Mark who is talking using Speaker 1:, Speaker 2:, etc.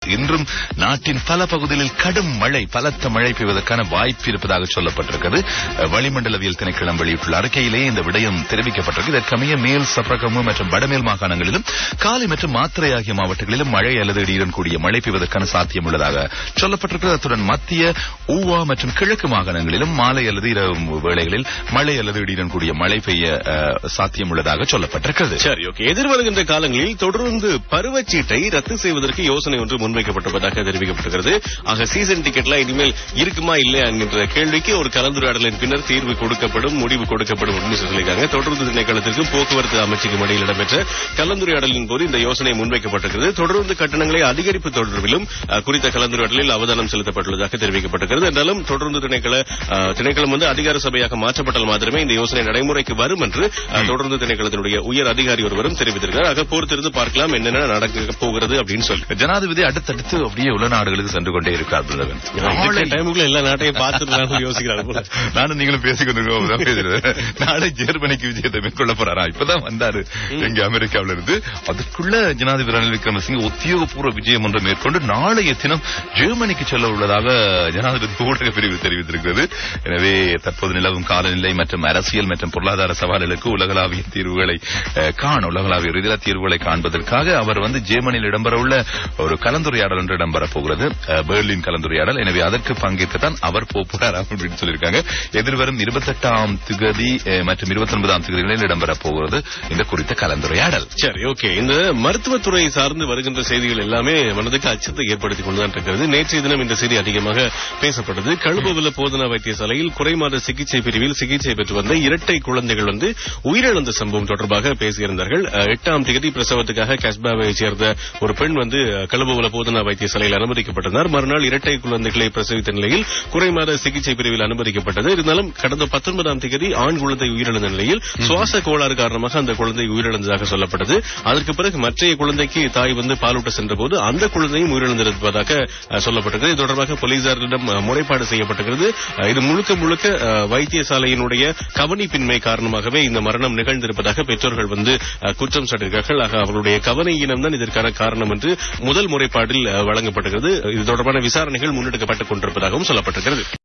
Speaker 1: இன்றும் நாட்டின் பல பகுதிகளில் கடும் மழை, பலத்த மழை பெய்வதற்கான வாய்ப்பு இருப்பதாக சொல்லப்பட்டிருக்கிறது. வளிமண்டலவியல் திணைக்களம் வெளியிட்டுள்ள அறிக்கையிலேயே இந்த விடயம் தெரிவிக்கப்பட்டிருக்கு. இதற்கமைய மேல் சப்ரகமு மற்றும் வடமேல் மாகாணங்களிலும் காலி மற்றும் மாத்திரை ஆகிய மாவட்டங்களிலும் மழை அல்லது இடியுடன் கூடிய மழை பெய்வதற்கான சாத்தியம் உள்ளதாக சொல்லப்பட்டிருக்கிறது. அத்துடன் மத்திய ஊவா மற்றும் கிழக்கு மாகாணங்களிலும் மாலை அல்லது இரவு வேளைகளில் மழை அல்லது இடியுடன் கூடிய மழை பெய்ய சாத்தியம் உள்ளதாக சொல்லப்பட்டிருக்கிறது.
Speaker 2: சரி, ஓகே. எதிர்வருகின்ற காலங்களில் தொடர்ந்து பருவச்சீட்டை ரத்து செய்வதற்கு யோசனை ஒன்று முன்வைக்கப்பட்டிருப்பதாக தெரிவிக்கப்பட்டிருக்கிறது. ஆக சீசன் டிக்கெட்லாம் இனிமேல் இருக்குமா இல்லையா என்கின்ற கேள்விக்கு ஒரு கலந்துரையாடலின் பின்னர் தீர்வு கொடுக்கப்படும், முடிவு கொடுக்கப்படும் அப்படின்னு சொல்லியிருக்காங்க. தொடர்ந்து திணைக்களத்திற்கும் போக்குவரத்து அமைச்சுக்கும் இடையில் இடம்பெற்ற கலந்துரையாடலின் போது இந்த யோசனை முன்வைக்கப்பட்டிருக்கிறது. தொடர்ந்து கட்டணங்களை அதிகரிப்பு தொடர்பிலும் குறித்த கலந்துரையாடலில் அவதானம் செலுத்தப்பட்டுள்ளதாக தெரிவிக்கப்பட்டிருக்கிறது. என்றாலும் தொடர்ந்து திணைக்களம் அதிகார சபையாக மாற்றப்பட்டால் மாத்திரமே இந்த யோசனை நடைமுறைக்கு வரும் என்று தொடர்ந்து திணைக்களத்தினுடைய உயர் அதிகாரி ஒருவரும் தெரிவித்திருக்கிறார். ஆக பொறுத்திருந்து பார்க்கலாம் என்னென்ன நடக்க போகிறது அப்படின்னு சொல்லி.
Speaker 1: ஜனாதிபதி அடுத்தடுத்து அப்படியே உள்ள நாடுகளுக்கு சென்று கொண்டே இருக்கார்.
Speaker 2: எல்லா நாட்டையும் பார்த்து யோசிக்கிறார்.
Speaker 1: நானும் நீங்களும் பேசிக்கொண்டிருக்கோம். நாளை ஜெர்மனிக்கு விஜயத்தை மேற்கொள்ள போறாரா? இப்பதான் வந்தாரு இங்க அமெரிக்காவில இருந்து. அதுக்குள்ள ஜனாதிபதி ரணில் விக்ரமசிங்கே உத்தியோகபூர்வ விஜயம் ஒன்றை மேற்கொண்டு நாளைய தினம் ஜெர்மனிக்கு செல்ல உள்ளதாக ஜனாதிபதி ஊடக பிரிவு தெரிவித்திருக்கிறது. எனவே தற்போது நிலவும் காலநிலை மற்றும் அரசியல் மற்றும் பொருளாதார சவால்களுக்கு உலகளாவிய தீர்வுகளை உலகளாவிய ரீதியில தீர்வுகளை காண்பதற்காக அவர் ஜெர்மனியில் இடம்பெற உள்ள ஒரு கலந்துரையாடல் ஒன்று இடம்பெற போகிறது, பெர்லின் கலந்துரையாடல். எனவே அதற்கு பங்கேற்றுதான் அவர் போறார் அப்படின்னு சொல்லியிருக்காங்க. எதிர்வரும் 28ஆம் தேதி மற்றும் 29ஆம் தேதிகளில் இடம்பெற போகிறது இந்த குறித்த கலந்துரையாடல்.
Speaker 2: சரி, ஓகே. இந்த மருத்துவத்துறை சார்ந்து வருகின்ற செய்திகள் எல்லாமே மனதுக்கு அச்சத்தை ஏற்படுத்திக் கொண்டுதான் இருக்கிறது. நேற்றைய தினம் இந்த செய்தி அதிகமாக பேசப்பட்டது. கழுபுவில போதனா வைத்தியசாலையில் குறைமாத சிகிச்சை பிரிவில் சிகிச்சை பெற்று வந்த இரட்டை குழந்தைகள் உயிரிழந்த சம்பவம் தொடர்பாக பேசியிருந்தார்கள். 8ஆம் தேதி பிரசவத்துக்காக கஸ்பாவை சேர்ந்த ஒரு பெண் கழுபுவில போதனா வைத்தியசாலையில் அனுமதிக்கப்பட்டனர். மறுநாள் இரட்டை குழந்தைகளை பிரசவித்த நிலையில் குறைமாத சிகிச்சை பிரிவில் அனுமதிக்கப்பட்டது. இருந்தாலும் கடந்த 19ஆம் தேதி ஆண் குழந்தை உயிரிழந்த நிலையில் சுவாச கோளாறு காரணமாக அந்த குழந்தை உயிரிழந்ததாக சொல்லப்பட்டது. அதற்கு பிறகு மற்றைய குழந்தைக்கு தாய் பாலூட்ட சென்றபோது அந்த குழந்தையும் உயிரிழந்திருப்பதாக சொல்லப்பட்டது. இது தொடர்பாக போலீசாரிடம் முறைப்பாடு செய்யப்பட்டிருக்கிறது. இது முழுக்க முழுக்க வைத்தியசாலையினுடைய கவனிப்பின்மை காரணமாகவே இந்த மரணம் நிகழ்ந்திருப்பதாக பெற்றோர்கள் குற்றம் சாட்டியிருக்கிறார்கள். ஆக அவர்களுடைய கவனையினம் தான் இதற்கான காரணம் என்று முதல் முறைப்பாட்டில் வழங்கப்பட்டிருக்கிறது. இது தொடர்பான விசாரணைகள் முன்னெடுக்கப்பட்டுக் கொண்டிருப்பதாகவும் சொல்லப்பட்டிருக்கிறது.